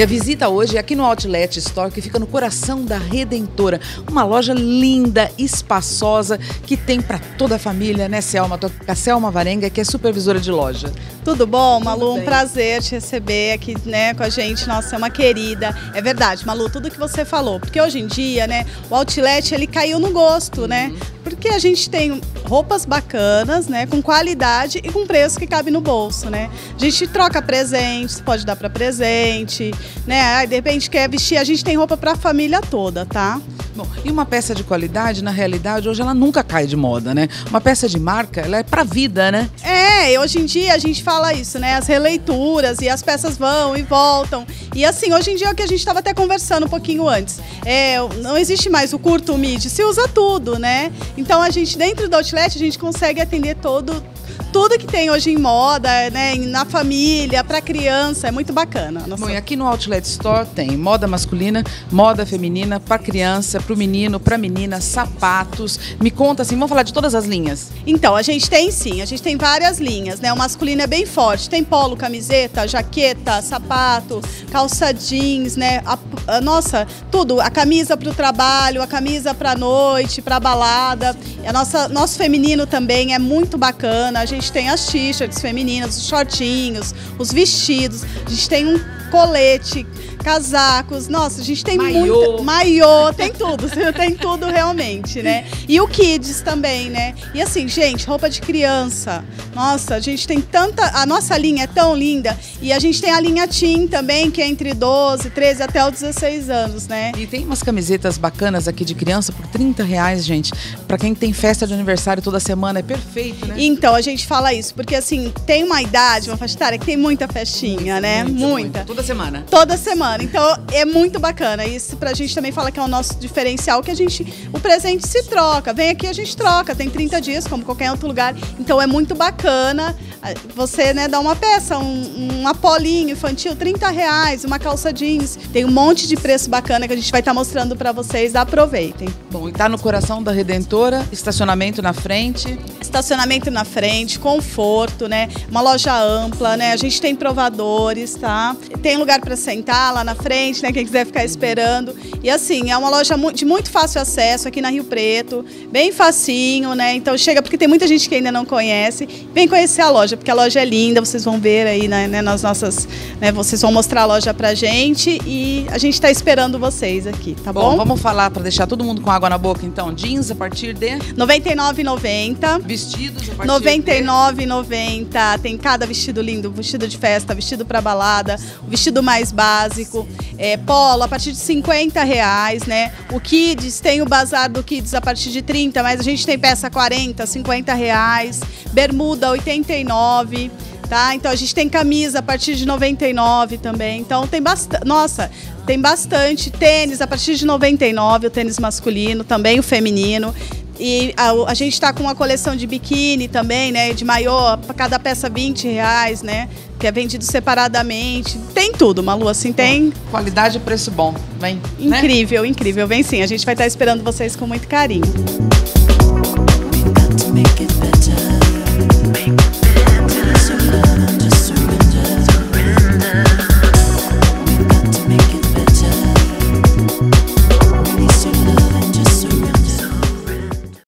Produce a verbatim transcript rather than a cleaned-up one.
a visita hoje é aqui no Outlet Store, que fica no coração da Redentora. Uma loja linda, espaçosa, que tem para toda a família, né, Selma? Tô com a Selma Varenga, que é supervisora de loja. Tudo bom, Malu? Tudo um bem. prazer te receber aqui, né, com a gente. Nossa, é uma querida. É verdade, Malu, tudo que você falou. Porque hoje em dia, né, o Outlet, ele caiu no gosto, uhum. né? Porque a gente tem roupas bacanas, né, com qualidade e com preço que cabe no bolso, né? A gente troca presentes, pode dar para presente, né? Aí, de repente quer vestir, a gente tem roupa para a família toda, tá? Bom, e uma peça de qualidade, na realidade, hoje ela nunca cai de moda, né? Uma peça de marca, ela é pra vida, né? É, hoje em dia a gente fala isso, né? As releituras e as peças vão e voltam. E assim, hoje em dia é o que a gente estava até conversando um pouquinho antes. É, não existe mais o curto, o mid, se usa tudo, né? Então a gente, dentro do Outlet, a gente consegue atender todo... tudo que tem hoje em moda, né, na família, para criança, é muito bacana. Nossa. Bom, e aqui no Outlet Store tem moda masculina, moda feminina, para criança, para o menino, para a menina, sapatos. Me conta assim, vamos falar de todas as linhas? Então, a gente tem sim, a gente tem várias linhas, né? O masculino é bem forte, tem polo, camiseta, jaqueta, sapato, calça jeans, né? A, a, nossa, tudo, a camisa para o trabalho, a camisa para a noite, para a balada. A nossa, nosso feminino também é muito bacana, a gente tem as t-shirts femininas, os shortinhos, os vestidos, a gente tem um colete, casacos, nossa, a gente tem maiô. muita... Maiô, tem tudo, tem tudo realmente, né? E o Kids também, né? E assim, gente, roupa de criança, nossa, a gente tem tanta... A nossa linha é tão linda e a gente tem a linha Teen também, que é entre doze, treze até os dezesseis anos, né? E tem umas camisetas bacanas aqui de criança por trinta reais, gente. Pra quem tem festa de aniversário toda semana, é perfeito, né? Então, a gente fala isso, porque assim, tem uma idade, uma faixa etária que tem muita festinha, muito, né? Muito, muita. muita. Toda semana. Toda semana. Então, é muito bacana. Isso pra gente também fala que é o nosso diferencial, que a gente, o presente se troca. Vem aqui, a gente troca. Tem trinta dias, como qualquer outro lugar. Então, é muito bacana você, né, dar uma peça, um, um apolinho infantil, trinta reais, uma calça jeans. Tem um monte de preço bacana que a gente vai estar tá mostrando pra vocês. Aproveitem. Bom, e tá no coração da Redentora, estacionamento na frente. Estacionamento na frente, conforto, né? Uma loja ampla, né? A gente tem provadores, tá? Tem lugar para sentar lá na frente, né? Quem quiser ficar esperando. E assim, é uma loja de muito fácil acesso aqui na Rio Preto, bem facinho, né? Então chega, porque tem muita gente que ainda não conhece. Vem conhecer a loja, porque a loja é linda, vocês vão ver aí, né, nas nossas, né, vocês vão mostrar a loja pra gente e a gente tá esperando vocês aqui, tá bom? Bom, vamos falar para deixar todo mundo com água na boca, então. Jeans a partir de noventa e nove reais e noventa centavos. Vestidos a partir noventa e nove reais e de noventa centavos. Tem cada vestido lindo, vestido de festa, vestido pra balada, o vestido mais básico, é, polo a partir de cinquenta reais, né? O Kids, tem o bazar do Kids a partir de trinta, mas a gente tem peça quarenta, cinquenta reais, bermuda oitenta e nove, tá? Então a gente tem camisa a partir de noventa e nove também. Então tem bastante, nossa, tem bastante tênis a partir de noventa e nove, o tênis masculino, também o feminino. E a, a gente está com uma coleção de biquíni também, né? De maiô, cada peça vinte reais, né? Que é vendido separadamente. Tem tudo, Malu, assim, tem... Qualidade e preço bom, vem. Incrível, né? Incrível. Vem sim, a gente vai estar esperando vocês com muito carinho.